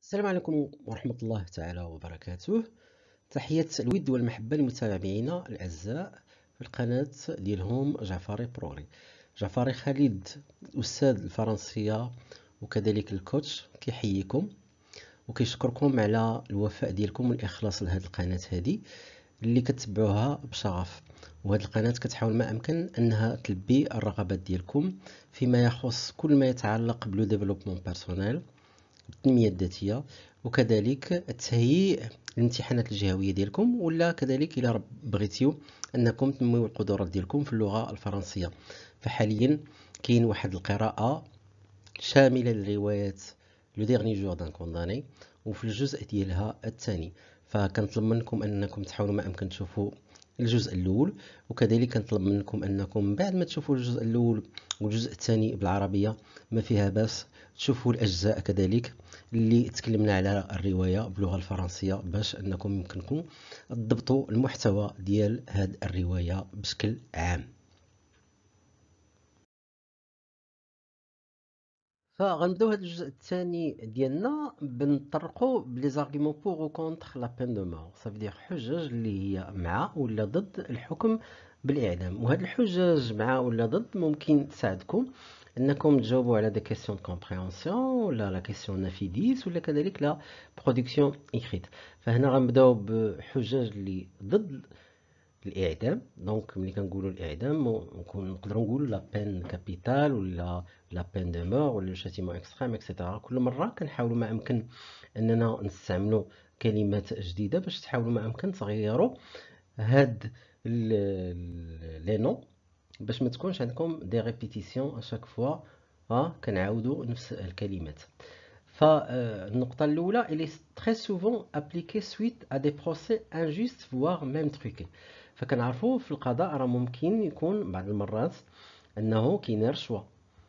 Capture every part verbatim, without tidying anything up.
السلام عليكم ورحمة الله تعالى وبركاته. تحية الود والمحبة لمتابعينا الأعزاء في القناة ديالهم جعفري بروغري. جعفري خالد أستاذ الفرنسية وكذلك الكوتش كيحييكم وكيشكركم على الوفاء ديالكم والإخلاص لهذه القناة هذه اللي كتبعوها بشغف، وهذه القناة كتحاول ما أمكن أنها تلبي الرغبات ديالكم فيما يخص كل ما يتعلق بلو ديفلوبمون بيرسونيل، التنمية الذاتية، وكذلك التهيئ الامتحانات الجهوية ديالكم، ولا كذلك إلا بغيتيو أنكم تنميو القدرات ديالكم في اللغة الفرنسية. فحاليا كاين واحد القراءة شاملة للروايات لو ديرني جور دان كونداني وفي الجزء ديالها الثاني، فكنطلب منكم أنكم تحاولوا ما أمكن تشوفوا الجزء الأول، وكذلك كنطلب منكم أنكم بعد ما تشوفوا الجزء الأول والجزء الثاني بالعربية ما فيها باس تشوفوا الأجزاء كذلك اللي تكلمنا على الرواية باللغة الفرنسية، باش أنكم يمكنكم تضبطوا المحتوى ديال هذه الرواية بشكل عام. فغنبداو هذا الجزء الثاني ديالنا بنطرقوا بلي زارغيمون بوغ و كونتر لا بين دو مور، صافي حجج اللي هي مع ولا ضد الحكم بالاعدام. وهاد الحجج مع ولا ضد ممكن تساعدكم انكم تجاوبوا على دي كيسيون دو كومبريهنسيون ولا لا كيسيون نافيديس ولا كذلك لا برودكسيون ايكريت. فهنا غنبداو بحجج اللي ضد الاعدام. دونك ملي كنقولوا الاعدام نقدروا نقولوا لا بين كابيتال ولا لا بين دو مور ولا الشتيمه اكستريم اكسيتيرا. كل مره كنحاولوا ما امكن اننا نستعملوا كلمات جديده باش تحاولوا ما امكن تغيروا هاد لي نو باش ما تكونش عندكم دي ريبيتيسيون اشاك فوا ها كنعاودوا نفس الكلمات. فالنقطه الاولى il est très souvent appliqué suite à des procès injustes voire même truqués. فكنعرفوا في القضاء راه ممكن يكون بعض المرات انه كاين رشوه،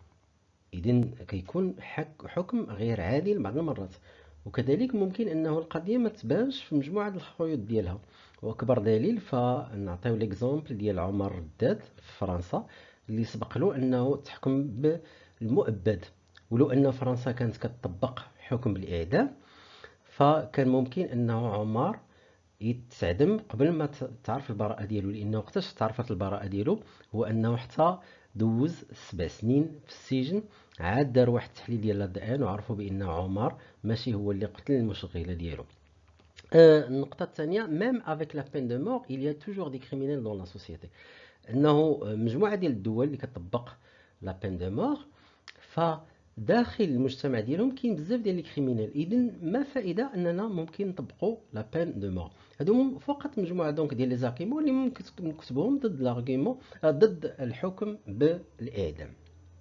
اذن كيكون حكم غير عادل بعض المرات، وكذلك ممكن انه القضيه ما تبانش في مجموعه الخيوط ديالها. واكبر دليل فنعطيو ليكزامبل ديال عمر الرداد في فرنسا اللي سبق له انه تحكم بالمؤبد، ولو ان فرنسا كانت كتطبق حكم بالاعدام فكان ممكن انه عمر يتعدم قبل ما تعرف البراءة ديالو، لانه وقتاش تعرفت البراءة ديالو هو انه حتى دوز سبع سنين في السجن، عاد دار واحد التحليل ديال الدي وعرفوا بان عمر ماشي هو اللي قتل المشغله ديالو. آه النقطه الثانيه ميم افيك لا بين دو مور il y a toujours des criminels dans la société، انه مجموعه ديال الدول اللي كتطبق لا بين دو مور فداخل المجتمع ديالهم كاين بزاف ديال لي كريمينال، اذن ما فائده اننا ممكن نطبقوا لا بين دو مور. هادو فقط مجموعه دونك ديال لي زارغيمون اللي ممكن نكتبوهم ضد لارغيمون ضد الحكم بالاعدام.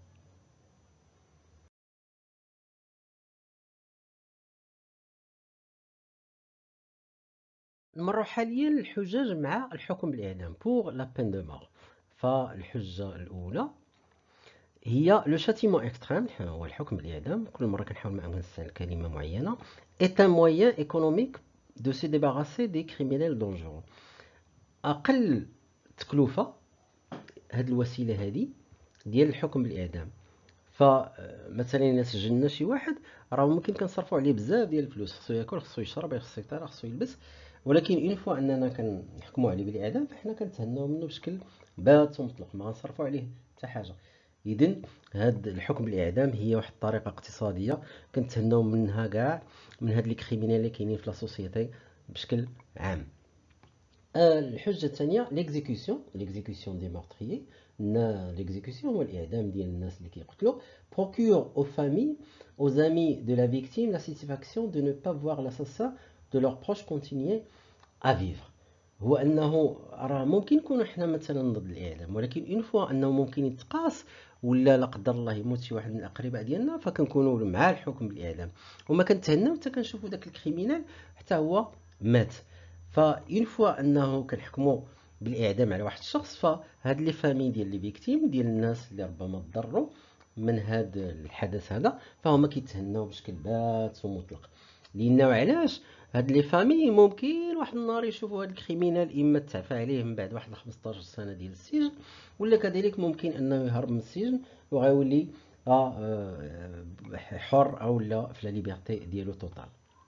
نمروا حاليا الحجج مع الحكم بالاعدام بوغ لا بين دو مور. فالحجه الاولى هي لو شاتيمون اكستريم، هو الحكم بالاعدام. كل مره كنحاول ما نستعمل كلمه معينه. ايت ان موين ايكونوميك دو سي ديباراسي دي كريمينال دونجورو. اقل تكلفه هاد الوسيله هذه ديال الحكم بالاعدام. فمثلا الا سجلنا شي واحد راه ممكن كنصرفوا عليه بزاف ديال الفلوس، خصو ياكل خصو يشرب خصو يطير خصو يلبس، ولكن اون فوا اننا كنحكموا عليه بالاعدام فحنا كنتهناو منه بشكل بات ومطلق، ما غنصرفوا عليه حتى حاجه. اذن هاد الحكم بالاعدام هي واحد الطريقه اقتصاديه كنتهناو منها كاع من هاد لي كريمينال اللي كاينين في لا سوسيتي بشكل عام. الحجه الثانيه ليكزيكسيون ليكزيكسيون دي مورتريي. ليكزيكسيون هو الاعدام ديال الناس اللي كيقتلوا. procure aux familles aux amis de la victime la satisfaction de ne pas voir l'assassin de leurs proches continuer à vivre. هو انه راه ممكن نكونوا حنا مثلا ضد الاعدام، ولكن اون فوا انه ممكن يتقاس ولا لا قدر الله يموت شي واحد من الاقرباء ديالنا فكنكونوا مع الحكم بالاعدام وما كنتهناو حتى كنشوفوا داك الكريمينال حتى هو مات. فاون فوا انه كنحكموا بالاعدام على واحد الشخص فهاد لي فامي ديال لي فيكتيم ديال الناس اللي ربما تضروا من هاد الحدث هذا فهما كيتهناو بشكل بات ومطلق. لانه علاش هاد لي فامي ممكن واحد النهار يشوفوا هاد الكريمينال اما تعفى عليه من بعد واحد خمسطاش سنه ديال السجن، ولا كذلك ممكن انه يهرب من السجن وغيولي حر او لا في لا ليبرتي ديالو توتال.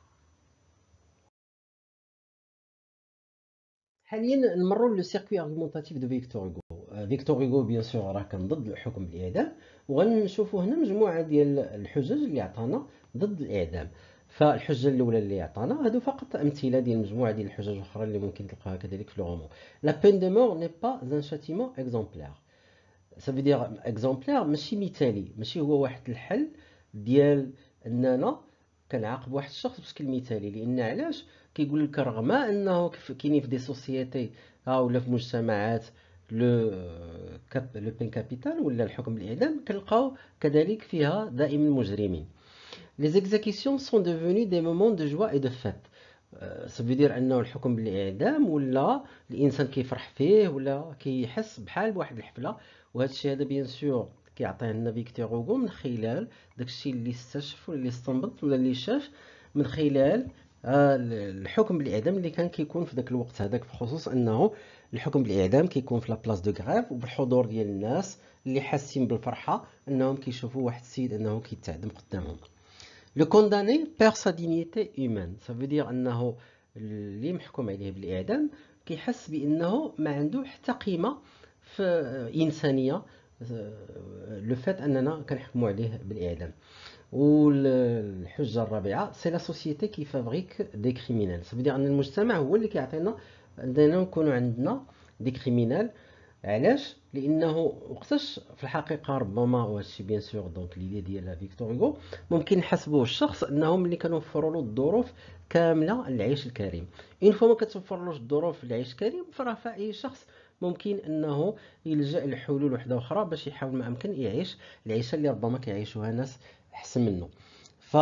حاليا نمروا لو سيركوي ارغومونتاتيف دو فيكتور هوغو. فيكتور هوغو بيان سور راه كان ضد الحكم بالاعدام، وغنشوفوا هنا مجموعه ديال الحجج اللي عطانا ضد الاعدام. فالحجه الاولى اللي عطانا هادو فقط امثله ديال مجموعه ديال الحجج الاخرى اللي ممكن تلقاها كذلك في لو رومون. لا بين دو مور ني با ان شاتيمون اكزومبلير. ça veut dire اكزومبلير ماشي مثالي، ماشي هو واحد الحل ديال اننا كنعاقب واحد الشخص بشكل مثالي. لان علاش؟ كيقول لك رغم انه كاينين في دي سوسيتي ولا في مجتمعات لو كاب لو بين كابيتال ولا الحكم بالاعدام كنلقاو كذلك فيها دائما مجرمين. Les exécutions sont devenues des moments de joie et de fête. ça veut dire انه الحكم بالاعدام ولا الانسان كيفرح فيه ولا كيحس بحال بواحد الحفله. وهذا الشيء هذا بيان سور كيعطيه لنا فيكتور هوغو من خلال داكشي اللي استشف ولا اللي استنبط ولا اللي شاف من خلال الحكم بالاعدام اللي كان كيكون في ذاك الوقت هذاك، بخصوص انه الحكم بالاعدام كيكون في لابلاص دو غريف وبالحضور ديال الناس اللي حاسين بالفرحه انهم كيشوفوا واحد السيد انه كيتعدم قدامهم. Le condamné perd sa dignité humaine. Ça veut dire أنه اللي محكوم عليه بالإعدام كيحس بأنه ما عنده حتى قيمة في إنسانية، لو فات أننا كنحكموا عليه بالإعدام. والحجة الرابعة سي لا سوسيتي كي فابريك دي كريمينال. ça veut dire أن المجتمع هو اللي كيعطينا أننا نكونوا عندنا دي كريمينال. علاش؟ لانه وقتاش في الحقيقه ربما وهادشي بيان سور دونك ليدي ديال فيكتور هوغو ممكن نحسبوه الشخص انه ملي كنوفروا له الظروف كامله للعيش الكريم. اون فوا ما كتوفرلوش الظروف للعيش الكريم فراه فاي شخص ممكن انه يلجا لحلول وحده اخرى باش يحاول ما امكن يعيش العيشه اللي ربما كيعيشوها ناس احسن منه. ف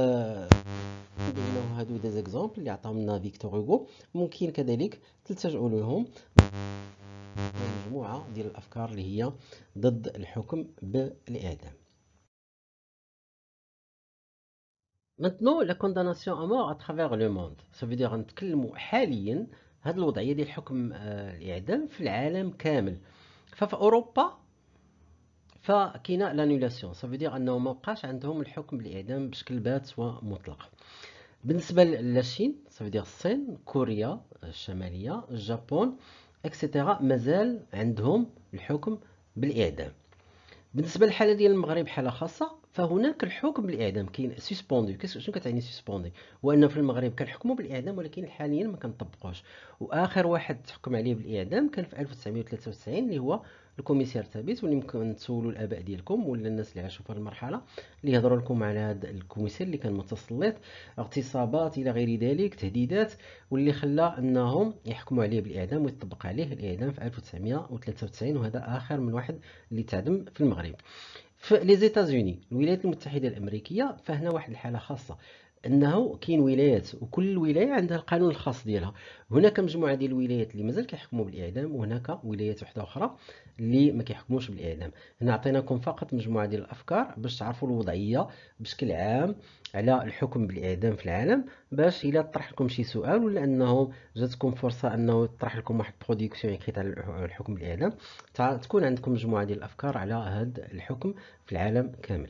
انه هادو دي زيكزامبل اللي عطاهم لنا فيكتور هوغو ممكن كذلك تلتجؤوا لهم مجموعة ديال الأفكار اللي هي ضد الحكم بالإعدام. Maintenant la condamnation à mort à travers le monde. Ça veut dire نتكلموا حاليا هذه الوضعية ديال الحكم الإعدام في العالم كامل. ففي أوروبا فكاينه لانولاسيون. Ça veut dire أنه ما بقاش عندهم الحكم بالإعدام بشكل بات ومطلق. بالنسبة للصين ça veut dire الصين، كوريا الشمالية، اليابان اكسيتيرا مازال عندهم الحكم بالإعدام. بالنسبة للحالة ديال المغرب حالة خاصة، فهناك الحكم بالإعدام كاين سسبوندي. شنو كتعني سسبوندي؟ هو أنه في المغرب كنحكموا بالإعدام ولكن حاليا ما كنطبقوش. وآخر واحد تحكم عليه بالإعدام كان في ألف وتسعمائة وثلاثة وتسعين اللي هو الكوميسير ثابت، واللي ممكن تسولوا الآباء ديالكم ولا الناس اللي عاشوا في هذه المرحلة اللي يهضروا لكم على هذا الكوميسير اللي كان متسلط، اغتصابات إلى غير ذلك، تهديدات، واللي خلى أنهم يحكموا عليه بالإعدام ويطبق عليه الإعدام في ألف وتسعمائة وثلاثة وتسعين. وهذا آخر من واحد اللي تعدم في المغرب. في لي زيتازوني الولايات المتحدة الأمريكية فهنا واحد الحالة خاصة، انه كاين ولايات وكل ولايه عندها القانون الخاص ديالها. هناك مجموعه ديال الولايات اللي مازال كيحكموا بالاعدام، وهناك ولايات وحده اخرى اللي ما كيحكموش بالاعدام. هنا عطيناكم فقط مجموعه ديال الافكار باش تعرفوا الوضعيه بشكل عام على الحكم بالاعدام في العالم، باش الا طرح لكم شي سؤال ولا انه جاتكم فرصه انه يطرح لكم واحد برودكسيون يكريت على الحكم بالاعدام تكون عندكم مجموعه ديال الافكار على هذا الحكم في العالم كامل.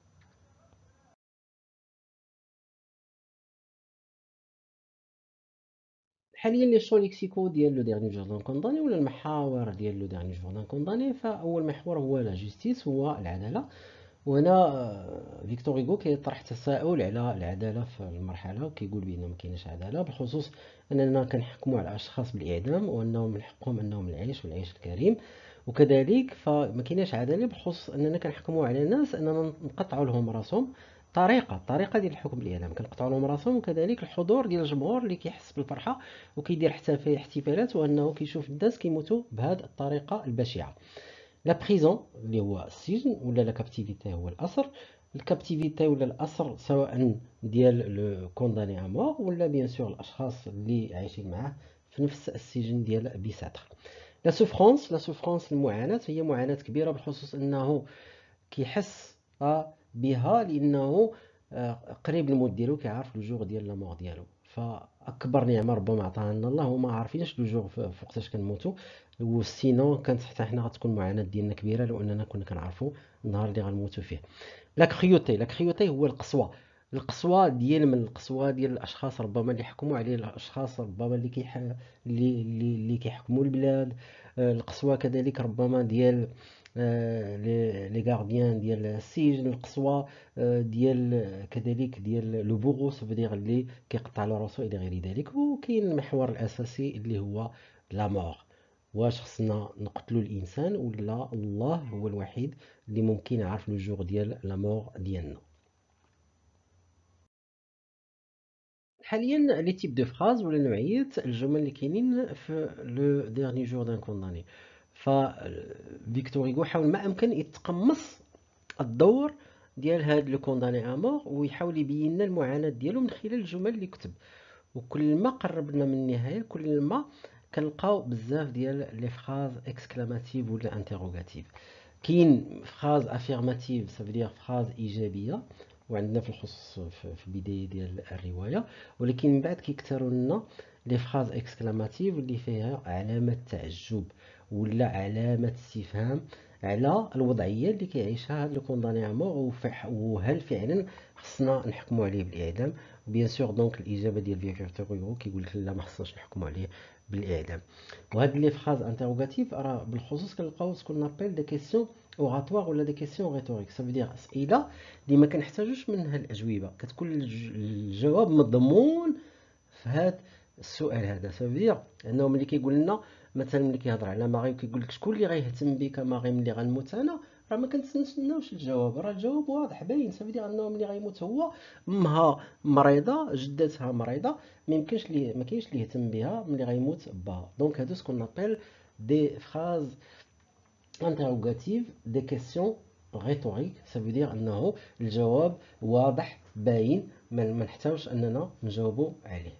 حاليا لي شو ليكسيكو ديال لو ديرني جوردان كونداني ولا المحاور ديال لو ديرني جوردان كونداني، فاول محور هو لا جوستيس، هو العداله. وهنا فيكتور هوغو كيطرح تساؤل على العداله في المرحله، وكيقول بان ما كاينش عداله، بالخصوص اننا كنحكموا على اشخاص بالاعدام وانهم من حقهم انهم العيش والعيش الكريم، وكذلك فما كايناش عداله بخصوص اننا كنحكموا على ناس اننا نقطعوا لهم راسهم. طريقه الطريقه ديال الحكم بالاعدام كنقطعوا لهم راسهم، وكذلك الحضور ديال الجمهور اللي كيحس بالفرحه وكيدير احتفالات وانه كيشوف الناس كيموتوا بهذه الطريقه البشعه. لا بريزون اللي هو السجن، ولا لا كابتيفيتي هو الاسر. الكابتيفيتي ولا الاسر سواء ديال لو كونداني ا مور ولا بيان سور الاشخاص اللي عايشين معاه في نفس السجن ديال بيساتر. لا سوفرونس لا سوفرونس المعاناه هي معاناه كبيره، بالخصوص انه كيحس بها لانه قريب الموت ديالو، كيعرف لو جوغ ديال لا مور ديالو. فاكبر نعمه ربما عطاها لنا الله وما عارفينش لو جوغ فوقتاش كنموتوا، وسينو كانت حتى حنا غتكون معاناه ديالنا كبيره لو اننا كنا كنعرفوا النهار اللي غنموتوا فيه. لا كريوتي لا كريوتي هو القسوه. القسوة ديال من القسوة ديال الاشخاص ربما اللي حكموا عليه، الاشخاص ربما اللي كيح اللي اللي, اللي كيحكموا البلاد. آه، القسوة كذلك ربما ديال آه، لي لي غارديان ديال السجن. القسوة آه، ديال كذلك ديال لو بوغو سوفيدير اللي كيقطع له راسو الى غير ذلك. وكاين المحور الاساسي اللي هو لا مور. واش خصنا نقتلوا الانسان ولا الله هو الوحيد اللي ممكن يعرف لو جور ديال لا مور ديالنا؟ حاليا لي تيب دو فراز ولا نوعية الجمل اللي كاينين في لو ديرني جور دان كونداني. ف فيكتور هيغو حاول ما امكن يتقمص الدور ديال هاد لو كونداني ا مور، ويحاول يبين لنا المعاناة ديالو من خلال الجمل اللي كتب. وكل ما قربنا من النهاية كل ما كنلقاو بزاف ديال لي فراز اكسكلاماتيف ولا انتروغاتيف. كاين فراز افيرماتيف سافودير فراز ايجابيه، وعندنا في الخصوص في في البدايه ديال الروايه. ولكن من بعد كيكثروا لنا لي فراز اكسكلاماتيف اللي فيها علامه تعجب ولا علامه استفهام على الوضعيه اللي كيعيشها هذا الكونداني امور، وهل فعلا خصنا نحكموا عليه بالاعدام. وبيان سور دونك الاجابه ديال فيكتور هوغو كيقول لك لا، ما خصناش نحكموا عليه بالاعدام. وهاد لي فراز انتروغاتيف راه بالخصوص كنلقاو سكون نابيل دي كيسيون اوغاتوار ولا دي كيسيون ريتوريك. سافودير اسئله اللي ما كنحتاجوش منها الاجوبه، كتكون الجواب مضمون في هاد السؤال هذا. سافودير انه ملي كيقول لنا مثلا، ملي كيهضر على ماغي وكيقول لك شكون اللي غيهتم بك ماغي ملي غنموت انا، راه ما كنتسناوش الجواب، راه الجواب واضح باين. سافودير انه ملي غيموت هو، امها مريضه، جدتها مريضه، ما يمكنش ليه، ما كاينش اللي يهتم بها ملي غيموت باها. دونك هادو سكون نابيل دي فراز interrogative des questions rhétoriques. ça veut dire انه الجواب واضح باين، ما ما نحتاجش اننا نجاوبوا عليه.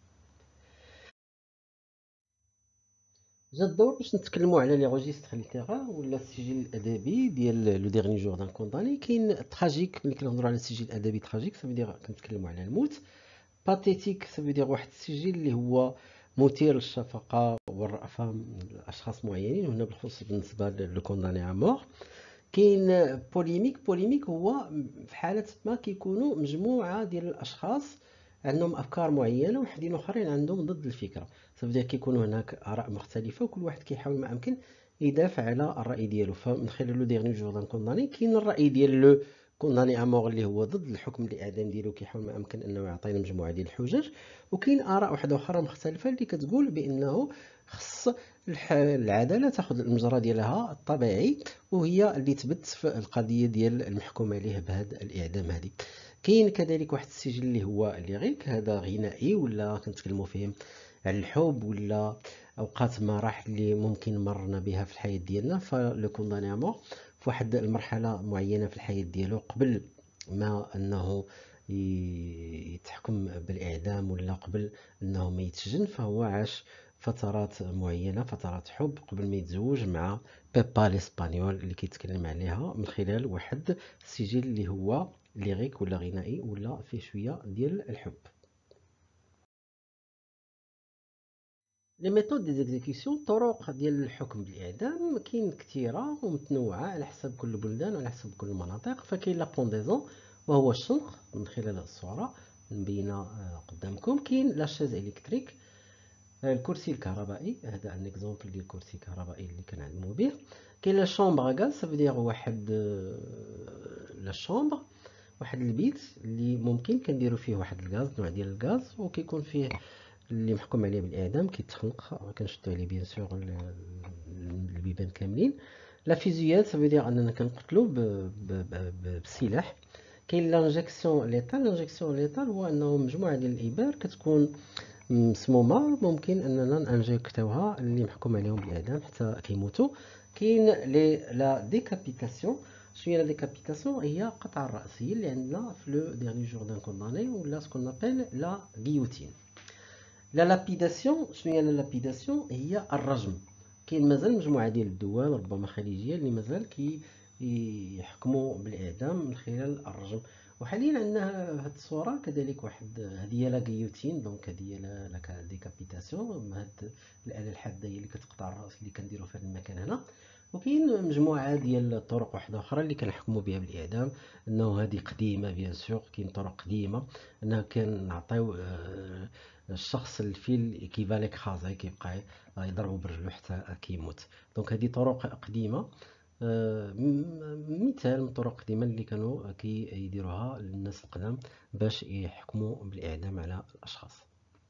جا الدور باش نتكلموا على لي روجيستر ليتيرار ولا السجل الادبي ديال لو ديرني جور دان كونداني. كاين تراجيك، ملي كنهضروا على السجل الادبي تراجيك سا فيدير كنتكلموا على الموت. باتيتيك سا فيدير واحد السجل اللي هو مثير للشفقه والرأفه من اشخاص معينين، وهنا بالخصوص بالنسبه لو كونداني ا مور. كاين بوليميك. بوليميك هو في حالة ما كيكونوا مجموعة ديال الأشخاص عندهم أفكار معينة وحدين آخرين عندهم ضد الفكرة. صافي كيكونوا هناك آراء مختلفة وكل واحد كيحاول ما أمكن يدافع على الرأي ديالو. فمن خلال لو ديرني جور دان كونداني كاين الرأي ديال لو كونداني امور اللي هو ضد الحكم الاعدام ديالو، كيحاول ما امكن انه يعطينا مجموعه ديال الحجج. وكاين اراء واحده اخرى مختلفه اللي كتقول بانه خص العداله تاخذ المجرى ديالها الطبيعي، وهي اللي تبت في القضيه ديال المحكوم عليه بهذا الاعدام هذه. كاين كذلك واحد السجل اللي هو ليغيك، هذا غنائي ولا كنتكلموا فيه على الحب ولا اوقات مراحل اللي ممكن مرنا بها في الحياه ديالنا. فلو كونداني امور في واحد المرحله معينه في الحياه ديالو قبل ما انه يتحكم بالاعدام ولا قبل انه ما يتسجن، فهو عاش فترات معينه، فترات حب قبل ما يتزوج مع بيبا الاسبانيول اللي كيتكلم عليها من خلال واحد السجل اللي هو ليريك ولا غنائي ولا فيه شويه ديال الحب. لي ميثود دي زيكزيكسيون، الطرق ديال الحكم بالاعدام كاين كثيره ومتنوعه على حسب كل بلدان وعلى حسب كل المناطق. فكاين لا بونديزون وهو الشنق من خلال الصوره مبينه قدامكم. كاين لا شيز الكتريك، الكرسي الكهربائي، هذا ان اكزومبل ديال الكرسي الكهربائي اللي كنعلموا به. كاين لا شومبر غاز، سافدير واحد لا شومبر، واحد البيت اللي ممكن كنديروا فيه واحد الغاز، نوع ديال الغاز، وكيكون فيه اللي محكوم عليه بالاعدام كيتخنق، كنشدوا عليه بيان سور البيبان كاملين. لا فيزيات سافدير اننا كنقتلوا بالسلاح. كاين لانجيكسيون ليتال. لانجيكسيون ليتال هو انه مجموعه ديال الابر كتكون مسمومه، ممكن اننا نانجيكتوها اللي محكوم عليهم بالاعدام حتى كيموتوا. كاين لي لا ديكابيتاسيون. شنو هي لا ديكابيتاسيون؟ هي قطع الراس، هي اللي عندنا في لو ديرني جور دان كونداني ولا سكون نابيل لا غيوتين. لا لابيداسيون. شنو هي لا لابيداسيون؟ هي الرجم. كاين مازال مجموعه ديال الدول ربما خليجيه اللي مازال كي يحكموا بالاعدام من خلال الرجم. وحاليا عندنا هاد الصوره كذلك واحد، هذه هي لا غيوتين، دونك هذه هي لا ديكابيتاسيون. هاد الاله الحاده هي اللي كتقطع الراس اللي كنديروا في هذا المكان هنا. وكاين مجموعة ديال الطرق واحدة أخرى اللي كنحكموا بها بالإعدام، أنه هذه قديمة بيان سور. كاين طرق قديمة أنه كنعطيو آه، الشخص الفيل كيفالي كخازي كيبقى يضربو برجلو حتى كيموت. دونك هذه طرق قديمة. آه، م- مثال من الطرق القديمة اللي كانوا كيديروها الناس القدام باش يحكموا بالإعدام على الأشخاص.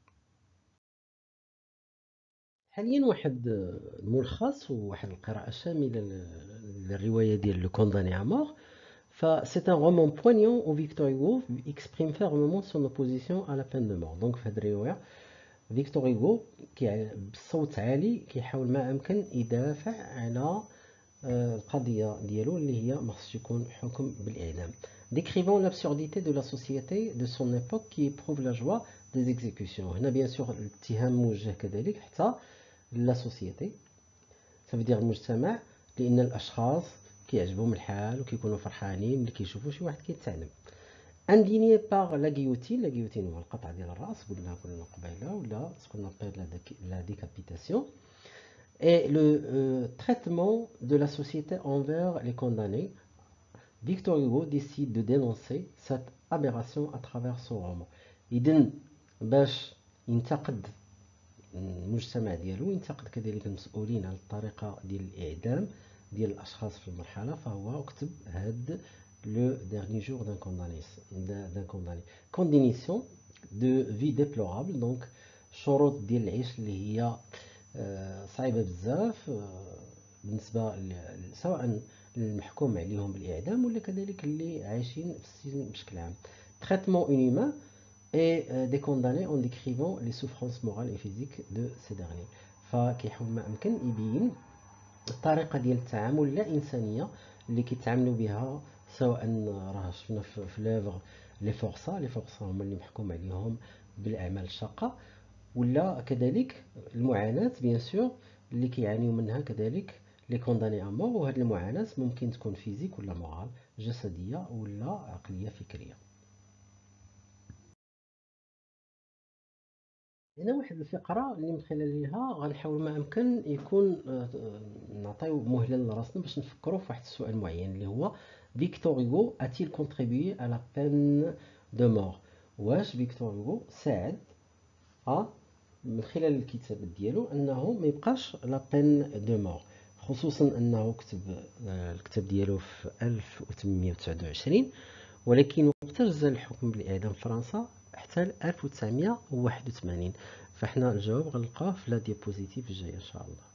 حاليا واحد الملخص وواحد القراءة شاملة للرواية ديال لو كونداني à mort. Enfin, c'est un roman poignant où Victor Hugo exprime fermement son opposition à la peine de mort. Donc في هذه الرواية فيكتور هيغو كي بصوت عالي كيحاول ما أمكن يدافع على آه، القضية ديالو اللي هي ما خصش يكون حكم بالإعدام. Décrivant l'absurdité de la société de son époque qui éprouve la joie des exécutions. هنا بيان سور الاتهام موجه كذلك حتى لا سوسيتي، سافدير المجتمع، لان الاشخاص كيعجبهم الحال وكيكونوا فرحانين ملي كيشوفوا شي واحد كيتعلم. انديني باغ لا غيوتين. لا غيوتين هو القطع ديال الراس، قلنا قلنا قبيله، ولا سكون ابيل لا ديكابيتاسيون. et le euh, traitement de la société envers les condamnés. Victor Hugo décide de dénoncer cette aberration à travers son roman. إذن باش ينتقد المجتمع ديالو، ينتقد كذلك المسؤولين على الطريقة ديال الإعدام ديال الأشخاص في المرحلة، فهو كتب هاد لو ديرني جور دان كونداني دان كونداني كوندينيسيون دو في ديبلورابل. دونك شروط ديال العيش اللي هي آه، صعيبة بزاف آه، بالنسبة سواء المحكوم عليهم بالإعدام ولا كذلك اللي عايشين في السجن بشكل عام. traitement inhumain et euh, des condamnés en décrivant les souffrances morales et physiques de ces derniers. فكيحاول ما أمكن يبين الطريقة ديال التعامل اللا إنسانية اللي كيتعاملوا بها، سواء راه شفنا في ليفغ لي فورسا. لي فورسا هما اللي محكوم عليهم بالأعمال الشاقة، ولا كذلك المعاناة بيان سور اللي كيعانيو منها كذلك لي كونداني ا مور. وهاد المعاناة ممكن تكون فيزيك ولا مورال، جسدية ولا عقلية فكرية. هنا واحد الفقرة اللي من خلالها غنحاول ما أمكن يكون آه، نعطيو مهلة لراسنا باش نفكروا في واحد السؤال معين اللي هو فيكتور هوغو a-t-il contribué à la peine de mort؟ واش فيكتور هوغو ساعد ا من خلال الكتابات ديالو انه ما يبقاش لا بين دو مور، خصوصا انه كتب آه، الكتاب ديالو في ألف وثمانمائة وتسعة وعشرين، ولكن وقت جا الحكم بالإعدام في فرنسا حتى ألف وتسعمائة وواحد وثمانين. فاحنا الجواب غنلقاه في لا ديابوزيتيف الجايه ان شاء الله.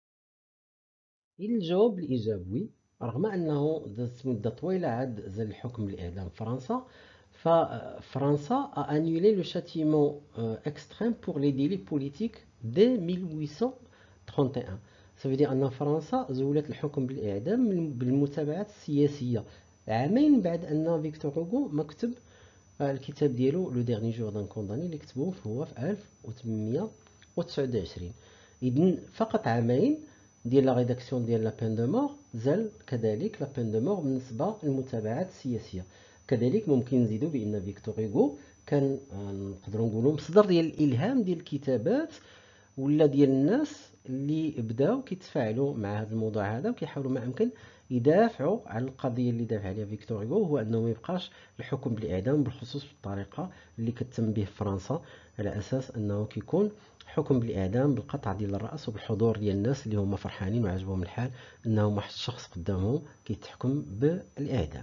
الجواب الايجابي، رغم انه دازت مده طويله عاد زال الحكم بالإعدام في فرنسا، ففرنسا a annulé le châtiment euh, extrême pour les délits politiques dès mille huit cent trente et un. ça veut dire أن فرنسا زولت الحكم بالإعدام بالمتابعات السياسية عامين بعد أن فيكتور هوغو ما كتب الكتاب ديالو لو ديرني جور دان كونداني اللي كتبوه هو في ألف وثمانمائة وتسعة وعشرين. إذن فقط عامين ديال لا ريداكسيون ديال لا بين دو مور زال كذلك لا بين دو مور بالنسبة للمتابعات السياسية. كذلك ممكن نزيدو بأن فيكتور هوغو كان نقدروا نقولوا مصدر ديال الإلهام ديال الكتابات ولا ديال الناس اللي بداو كيتفاعلوا مع هذا الموضوع هذا وكيحاولوا ما امكن يدافعوا على القضيه اللي دافع عليها فيكتور هوغو، هو انه ما يبقاش الحكم بالاعدام بالخصوص بالطريقه اللي كتم به في فرنسا، على اساس انه كيكون حكم بالاعدام بالقطع ديال الراس وبالحضور ديال الناس اللي هما فرحانين وعجبهم الحال انه واحد الشخص قدامهم كيتحكم بالاعدام.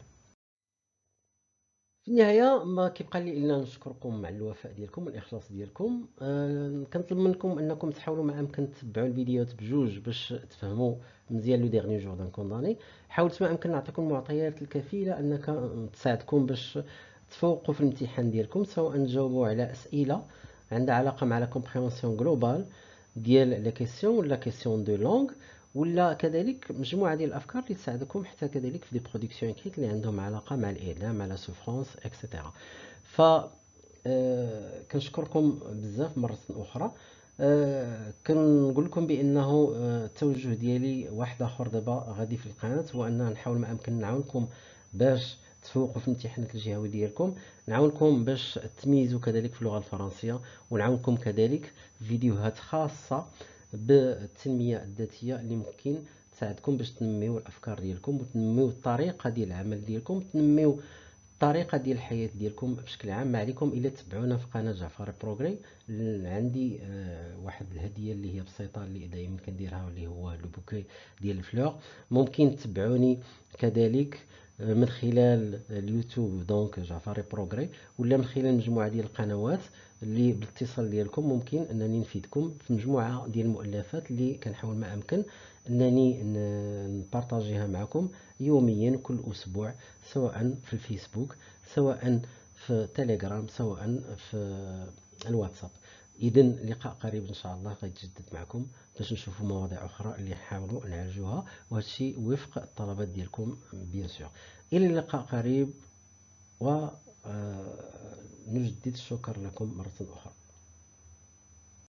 في النهايه ما كيبقى لي الا نشكركم على الوفاء ديالكم والاخلاص ديالكم. أه كنطلب منكم انكم تحاولوا ما امكن تتبعوا الفيديوهات بجوج باش تفهموا مزيان لو ديرني جور دان كونداني. حاولت ما امكن نعطيكم المعطيات الكفيله انك تساعدكم باش تفوقوا في الامتحان ديالكم، سواء تجاوبوا على اسئله عندها علاقه مع لا كومبريهنسيون جلوبال ديال لي كيسيون ولا كيسيون دو لونغ، ولا كذلك مجموعه ديال الافكار اللي تساعدكم حتى كذلك في دي برودكسيون اكريت اللي عندهم علاقه مع الاعلام مع لا سوفرونس اكسيتيرا. ف آه، كنشكركم بزاف مره اخرى. آه، كنقول لكم بانه آه، التوجه ديالي واحد اخر دابا غادي في القناه، هو ان نحاول ما امكن نعاونكم باش تفوقوا في الامتحانات الجهوي ديالكم، نعاونكم باش تميزوا كذلك في اللغه الفرنسيه، ونعاونكم كذلك فيديوهات خاصه بالتنميه الذاتيه اللي ممكن تساعدكم باش تنميو الافكار ديالكم وتنميو الطريقه ديال العمل ديالكم وتنميو الطريقه ديال الحياه ديالكم بشكل عام. ما عليكم الا تتبعونا في قناه جعفر بروغري. عندي آه واحد الهديه اللي هي بسيطه اللي دائما كنديرها، واللي هو لو بوكي ديال الفلور. ممكن تتبعوني كذلك من خلال اليوتيوب دونك جعفري بروغري، ولا من خلال مجموعه ديال القنوات اللي بالاتصال ديالكم ممكن انني نفيدكم في مجموعه ديال المؤلفات اللي كنحاول ما امكن انني نبارطاجيها معكم يوميا كل اسبوع، سواء في الفيسبوك، سواء في تليجرام، سواء في الواتساب. اذا لقاء قريب ان شاء الله غيتجدد معكم باش نشوفوا مواضيع اخرى اللي نحاولوا نعالجوها، وهذا الشيء وفق الطلبات ديالكم بيان سور. الى لقاء قريب، و نجدد الشكر لكم مرة أخرى.